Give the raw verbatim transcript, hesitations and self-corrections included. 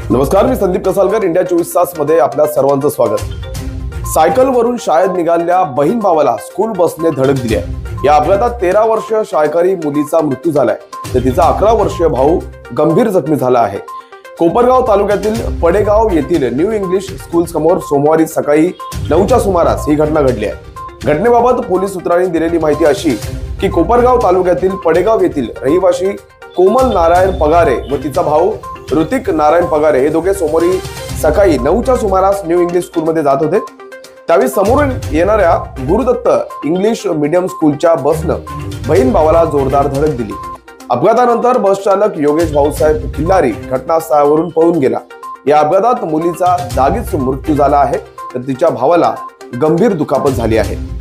नमस्कार, मी संदीप कसालकर. इंडिया चोवीस तास मध्ये आपल्या सर्वांचं स्वागत. सायकल वरून शाळेत निघालेल्या बहीण भावाला स्कूल बसने धडक दिली आहे. या अपघातात तेरा वर्षीय शाळकरी मुलीचा मृत्यू झालाय, तर तिचा अकरा वर्षीय भाऊ गंभीर जखमी झाला आहे. कोपरगाव तालुक्यातील पडेगाव येथील न्यू इंग्लिश स्कूल समोर सोमवारी सकाळी नऊच्या सुमारास ही घटना घडली आहे. घटनेबाबत पोलीस सूत्रांनी दिलेली माहिती अशी की कोपरगाव तालुक्यातील पडेगाव येथील रहिवासी कोमल नारायण पगारे व तिचा भाऊ ऋतिक नारायण पगारे हे दोघे सोमवारी सकाळी नऊच्या सुमारास न्यू इंग्लिश स्कूलमध्ये जात होते. त्यावेळी समोरून येणाऱ्या गुरुदत्त इंग्लिश मीडियम स्कूलच्या बसनं बहीण भावाला जोरदार धडक दिली. अपघातानंतर बस चालक योगेश भाऊसाहेब खिल्लारी घटनास्थळावरून पळून गेला. या अपघातात मुलीचा जागीच मृत्यू झाला आहे, तर तिच्या भावाला गंभीर दुखापत झाली आहे.